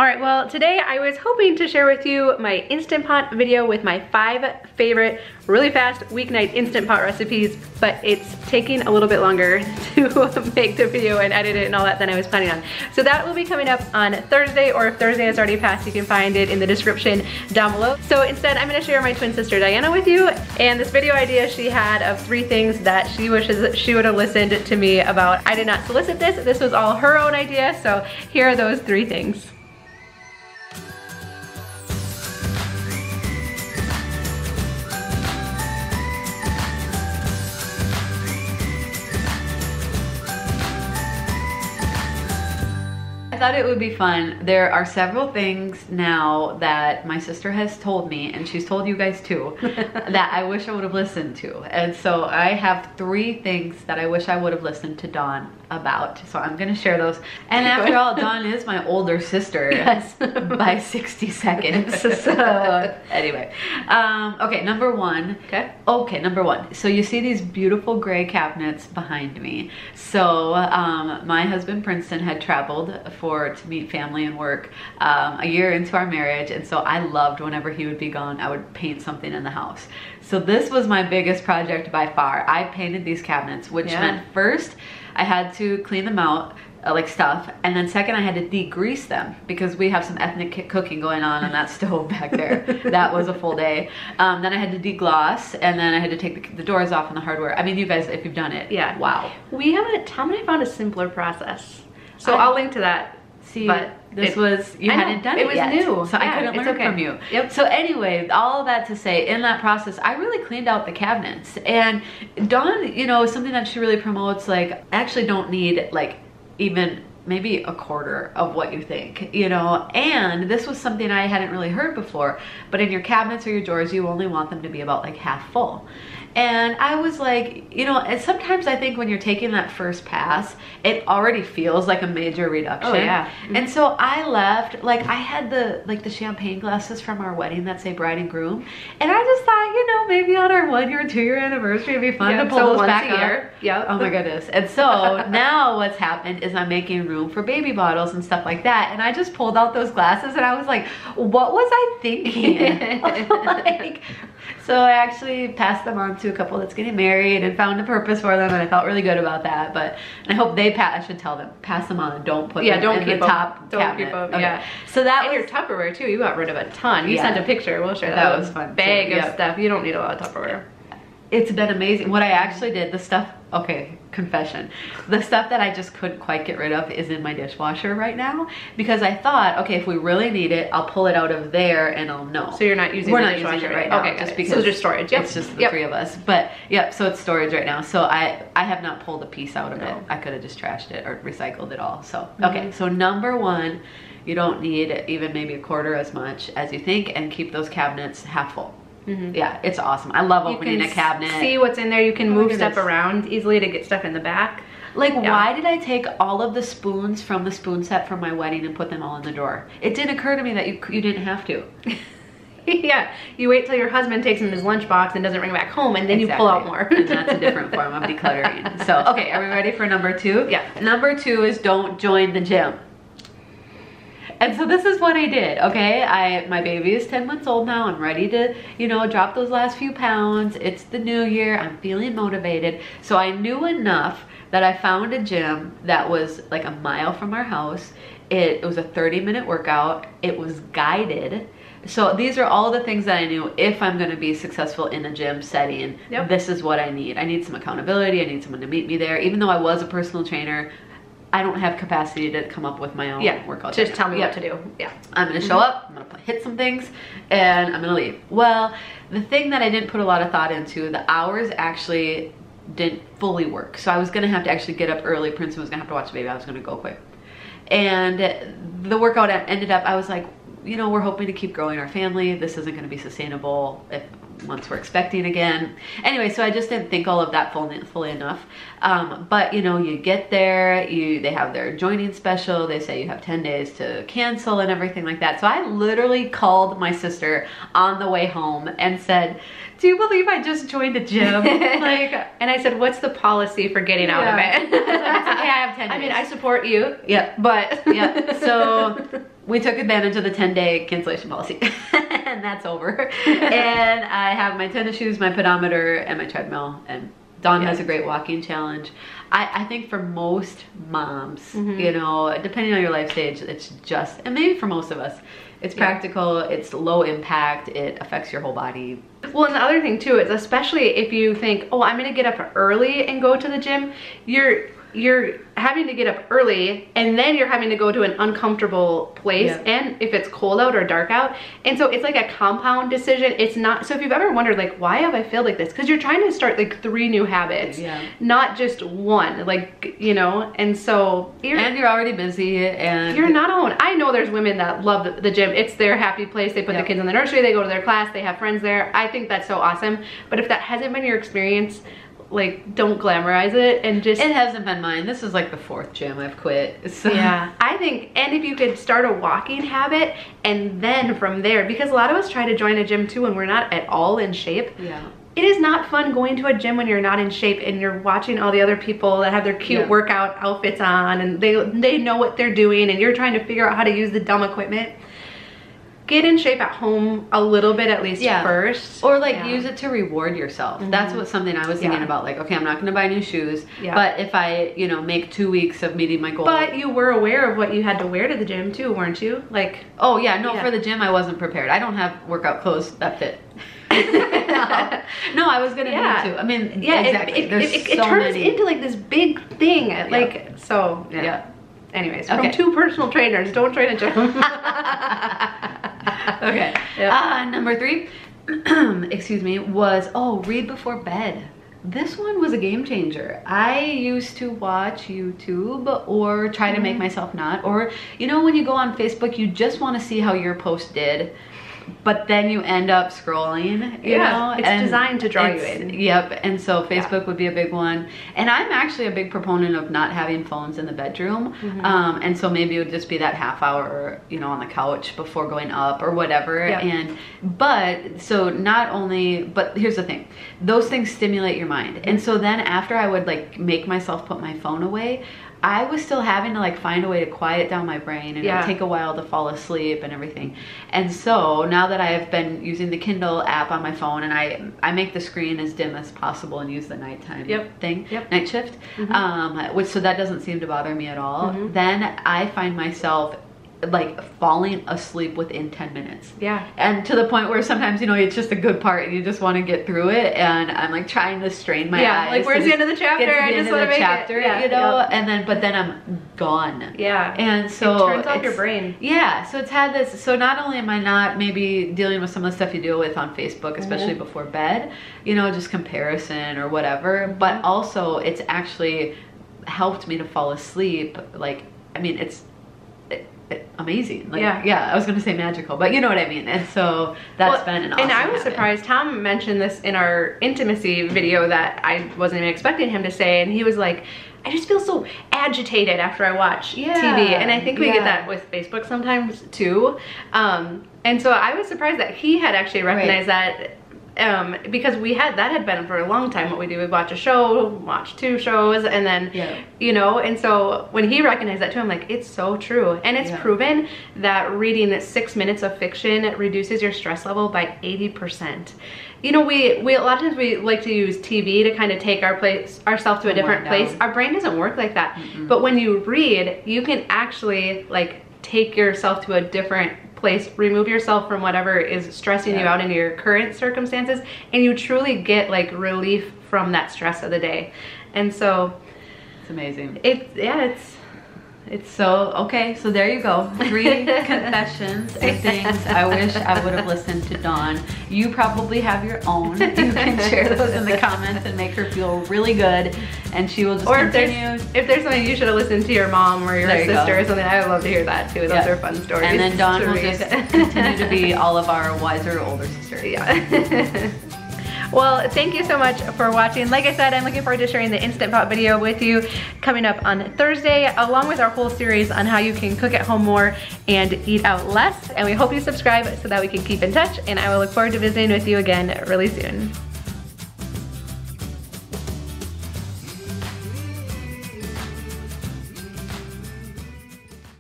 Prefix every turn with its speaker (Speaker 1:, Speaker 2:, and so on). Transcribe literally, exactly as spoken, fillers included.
Speaker 1: All right, well, today I was hoping to share with you my Instant Pot video with my five favorite really fast weeknight Instant Pot recipes, but it's taking a little bit longer to make the video and edit it and all that than I was planning on. So that will be coming up on Thursday, or if Thursday has already passed, you can find it in the description down below. So instead, I'm gonna share my twin sister Diana with you, and this video idea she had of three things that she wishes that she would have listened to me about. I did not solicit this, this was all her own idea, so here are those three things.
Speaker 2: I thought it would be fun. There are several things now that my sister has told me, and she's told you guys too, that I wish I would have listened to. And so I have three things that I wish I would have listened to Dawn about. So I'm gonna share those. And after all, Dawn is my older sister.
Speaker 1: Yes.
Speaker 2: By sixty seconds. So anyway, um, okay, number one.
Speaker 1: Okay.
Speaker 2: Okay, number one. So you see these beautiful gray cabinets behind me. So um, my husband Princeton had traveled for to meet family and work um, a year into our marriage, and so I loved whenever he would be gone, I would paint something in the house. So this was my biggest project by far. I painted these cabinets, which
Speaker 1: yeah.
Speaker 2: meant first I had to clean them out, uh, like stuff, and then second I had to degrease them because we have some ethnic cooking going on on that stove back there. That was a full day. Um, then I had to degloss, and then I had to take the, the doors off and the hardware. I mean, you guys, if you've done it,
Speaker 1: yeah,
Speaker 2: wow.
Speaker 1: We haven't. Tom and I found a simpler process, so
Speaker 2: I,
Speaker 1: I'll link to that.
Speaker 2: See,
Speaker 1: but
Speaker 2: this
Speaker 1: it,
Speaker 2: was, you
Speaker 1: I
Speaker 2: hadn't
Speaker 1: know,
Speaker 2: done
Speaker 1: it
Speaker 2: it
Speaker 1: was
Speaker 2: yet.
Speaker 1: new,
Speaker 2: so
Speaker 1: yeah,
Speaker 2: I couldn't learn
Speaker 1: okay.
Speaker 2: from you.
Speaker 1: Yep.
Speaker 2: So anyway, all that to say, in that process, I really cleaned out the cabinets. And Dawn, you know, something that she really promotes, like, I actually don't need, like, even maybe a quarter of what you think, you know. And this was something I hadn't really heard before, but in your cabinets or your drawers, you only want them to be about like half full. And I was like, you know, and sometimes I think when you're taking that first pass, it already feels like a major reduction.
Speaker 1: Oh yeah. Mm-hmm.
Speaker 2: And so I left, like I had the like the champagne glasses from our wedding that say bride and groom, and I just thought, you know, maybe on our one year, two year anniversary, it'd be fun
Speaker 1: yeah,
Speaker 2: to pull
Speaker 1: so
Speaker 2: those
Speaker 1: once
Speaker 2: back
Speaker 1: a year.
Speaker 2: up.
Speaker 1: Yep.
Speaker 2: Oh my goodness. And so now what's happened is I'm making room for baby bottles and stuff like that, and I just pulled out those glasses and I was like, what was I thinking? Like, so I actually passed them on to a couple that's getting married and found a purpose for them, and I felt really good about that. But and I hope they pass. I should tell them, pass them on. Don't put
Speaker 1: yeah,
Speaker 2: them
Speaker 1: don't
Speaker 2: in
Speaker 1: keep
Speaker 2: the
Speaker 1: them.
Speaker 2: top
Speaker 1: Don't
Speaker 2: cabinet.
Speaker 1: keep them.
Speaker 2: Okay.
Speaker 1: Yeah.
Speaker 2: So that
Speaker 1: and
Speaker 2: was
Speaker 1: your Tupperware too. You got rid of a ton. You
Speaker 2: yeah.
Speaker 1: sent a picture. We'll share that.
Speaker 2: That was fun.
Speaker 1: Bag
Speaker 2: too.
Speaker 1: of
Speaker 2: Yep.
Speaker 1: stuff. You don't need a lot of Tupperware.
Speaker 2: It's been amazing. What I actually did, the stuff, okay, confession. The stuff that I just couldn't quite get rid of is in my dishwasher right now, because I thought, okay, if we really need it, I'll pull it out of there and I'll know.
Speaker 1: So you're not using
Speaker 2: We're
Speaker 1: the
Speaker 2: not
Speaker 1: dishwasher
Speaker 2: using it right
Speaker 1: now.
Speaker 2: now.
Speaker 1: Okay,
Speaker 2: just
Speaker 1: just
Speaker 2: because
Speaker 1: so it's just storage. Yep.
Speaker 2: It's just the
Speaker 1: yep.
Speaker 2: three of us. But yep, so it's storage right now. So I, I have not pulled a piece out of
Speaker 1: no.
Speaker 2: it. I could have just trashed it or recycled it all. So, okay, mm-hmm. So number one, you don't need even maybe a quarter as much as you think, and keep those cabinets half full. Mm-hmm. Yeah, it's awesome. I love opening a cabinet.
Speaker 1: See what's in there. You can
Speaker 2: oh
Speaker 1: move stuff around easily to get stuff in the back.
Speaker 2: Like,
Speaker 1: yeah.
Speaker 2: Why did I take all of the spoons from the spoon set from my wedding and put them all in the drawer? It didn't occur to me that you you didn't have to.
Speaker 1: Yeah, you wait till your husband takes them in his lunchbox and doesn't bring back home, and then
Speaker 2: exactly.
Speaker 1: you pull out more.
Speaker 2: And that's a different form of decluttering. So, okay, are we ready for number two?
Speaker 1: Yeah.
Speaker 2: Number two is don't join the gym. And so this is what I did, okay? I my baby is ten months old now. I'm ready to, you know, drop those last few pounds. It's the new year. I'm feeling motivated. So I knew enough that I found a gym that was like a mile from our house. It, it was a thirty minute workout. It was guided. So these are all the things that I knew if I'm gonna be successful in a gym setting, yep. This is what I need. I need some accountability. I need someone to meet me there. Even though I was a personal trainer, I don't have capacity to come up with my own
Speaker 1: yeah,
Speaker 2: workout.
Speaker 1: Just tell me
Speaker 2: yeah.
Speaker 1: what to do. Yeah.
Speaker 2: I'm gonna show up, I'm gonna hit some things, and I'm gonna leave. Well, the thing that I didn't put a lot of thought into, the hours actually didn't fully work. So I was gonna have to actually get up early. Princeton was gonna have to watch the baby. I was gonna go quick. And the workout ended up, I was like, you know, we're hoping to keep growing our family. This isn't gonna be sustainable if once we're expecting again. Anyway, so I just didn't think all of that fully, fully enough. Um, but you know, you get there, you they have their joining special. They say you have ten days to cancel and everything like that. So I literally called my sister on the way home and said, do you believe I just joined a gym? Like,
Speaker 1: and I said, what's the policy for getting
Speaker 2: yeah.
Speaker 1: out of it?
Speaker 2: It's okay, I have ten days.
Speaker 1: I mean, I support you.
Speaker 2: Yeah.
Speaker 1: But
Speaker 2: yeah. So we took advantage of the ten day cancellation policy and that's over. And I have my tennis shoes, my pedometer, and my treadmill, and Dawn yes. has a great walking challenge. I, I think for most moms, mm-hmm. you know, depending on your life stage, it's just, and maybe for most of us, it's practical, yeah. it's low impact, it affects your whole body.
Speaker 1: Well, and the other thing too is, especially if you think, oh, I'm gonna get up early and go to the gym, you're you're having to get up early and then you're having to go to an uncomfortable place, yeah. and if it's cold out or dark out, and so it's like a compound decision. It's not, so if you've ever wondered like, why have I failed like this, because you're trying to start like three new habits, yeah. not just one, like, you know, and so you're,
Speaker 2: and you're already busy and
Speaker 1: you're not alone. I know there's women that love the, the gym. It's their happy place. They put yep. the kids in the nursery, they go to their class, they have friends there. I think that's so awesome. But if that hasn't been your experience, like, don't glamorize it, and just,
Speaker 2: it hasn't been mine. This is like the fourth gym I've quit, so.
Speaker 1: Yeah, I think, and if you could start a walking habit and then from there, because a lot of us try to join a gym too when we're not at all in shape.
Speaker 2: Yeah.
Speaker 1: It is not fun going to a gym when you're not in shape and you're watching all the other people that have their cute yeah. workout outfits on and they they know what they're doing, and you're trying to figure out how to use the dumb equipment. Get in shape at home a little bit at least yeah. first.
Speaker 2: Or like
Speaker 1: yeah.
Speaker 2: use it to reward yourself. Mm-hmm. That's what something I was thinking yeah. about. Like, okay, I'm not gonna buy new shoes, yeah. but if I, you know, make two weeks of meeting my goal.
Speaker 1: But you were aware of what you had to wear to the gym too, weren't you? Like,
Speaker 2: oh yeah, no, yeah. for the gym I wasn't prepared. I don't have workout clothes that fit. no. no, I was gonna yeah. need to. I mean, yeah, exactly.
Speaker 1: It, it, it, it so turns many... into like this big thing. Like, yeah. so, yeah. yeah. Anyways, okay. from two personal trainers, don't train a gym.
Speaker 2: Okay. Yep. Uh, number three, excuse me, was, oh, read before bed. This one was a game changer. I used to watch YouTube or try to make myself not, or, you know, when you go on Facebook, you just want to see how your post did, but then you end up scrolling, you
Speaker 1: yeah,
Speaker 2: know?
Speaker 1: It's and designed to draw you in.
Speaker 2: Yep, and so Facebook yeah. would be a big one. And I'm actually a big proponent of not having phones in the bedroom. Mm-hmm. um, and so maybe it would just be that half hour, you know, on the couch before going up or whatever. Yep. And, but, so not only, but here's the thing, those things stimulate your mind. Mm-hmm. And so then after I would like make myself put my phone away, I was still having to like find a way to quiet down my brain, and yeah. it would take a while to fall asleep and everything. And so now that I have been using the Kindle app on my phone, and I I make the screen as dim as possible and use the nighttime
Speaker 1: yep.
Speaker 2: thing,
Speaker 1: yep.
Speaker 2: night shift, mm-hmm. um, which so that doesn't seem to bother me at all. Mm-hmm. Then I find myself like falling asleep within ten minutes.
Speaker 1: Yeah.
Speaker 2: And to the point where sometimes, you know, it's just a good part and you just want to get through it, and I'm like trying to strain my
Speaker 1: yeah,
Speaker 2: eyes.
Speaker 1: Like, where's the end of the chapter?
Speaker 2: Get to the
Speaker 1: I
Speaker 2: end
Speaker 1: just
Speaker 2: of
Speaker 1: want to
Speaker 2: the
Speaker 1: make
Speaker 2: chapter,
Speaker 1: it. Yeah,
Speaker 2: you know,
Speaker 1: yeah.
Speaker 2: and then, but then I'm gone.
Speaker 1: Yeah.
Speaker 2: And so
Speaker 1: it turns off your brain.
Speaker 2: Yeah. So it's had this, so not only am I not maybe dealing with some of the stuff you deal with on Facebook, especially mm-hmm. before bed, you know, just comparison or whatever, mm-hmm. but also it's actually helped me to fall asleep. Like, I mean, it's, amazing. Like, yeah. yeah, I was gonna say magical, but you know what I mean. And so that's well, been an awesome
Speaker 1: And I was
Speaker 2: habit.
Speaker 1: surprised. Tom mentioned this in our intimacy video that I wasn't even expecting him to say, and he was like, I just feel so agitated after I watch yeah. T V. And I think we yeah. get that with Facebook sometimes too. Um, and so I was surprised that he had actually recognized right. that. Um, because we had, that had been for a long time what we do. We watch a show, watch two shows, and then, yeah. you know, and so when he recognized that too, I'm like, it's so true. And it's yeah. proven that reading six minutes of fiction reduces your stress level by eighty percent. You know, we, we, a lot of times we like to use T V to kind of take our place, ourselves to a different place. Our brain doesn't work like that. Mm-mm. But when you read, you can actually like take yourself to a different place, remove yourself from whatever is stressing yeah. you out in your current circumstances, and you truly get like relief from that stress of the day. And so
Speaker 2: it's amazing.
Speaker 1: It's yeah, it's
Speaker 2: it's so okay. So there you go. Three confessions and things I wish I would have listened to Dawn. You probably have your own. You can share those in the comments and make her feel really good, and she will just
Speaker 1: or
Speaker 2: continue.
Speaker 1: If there's, if there's something you should have listened to your mom or your
Speaker 2: there
Speaker 1: sister
Speaker 2: you
Speaker 1: or something, I would love to hear that too. Those yeah. are fun stories.
Speaker 2: And then Dawn will
Speaker 1: read.
Speaker 2: just continue to be all of our wiser older sisters.
Speaker 1: Yeah. Well, thank you so much for watching. Like I said, I'm looking forward to sharing the Instant Pot video with you coming up on Thursday, along with our whole series on how you can cook at home more and eat out less. And we hope you subscribe so that we can keep in touch, and I will look forward to visiting with you again really soon.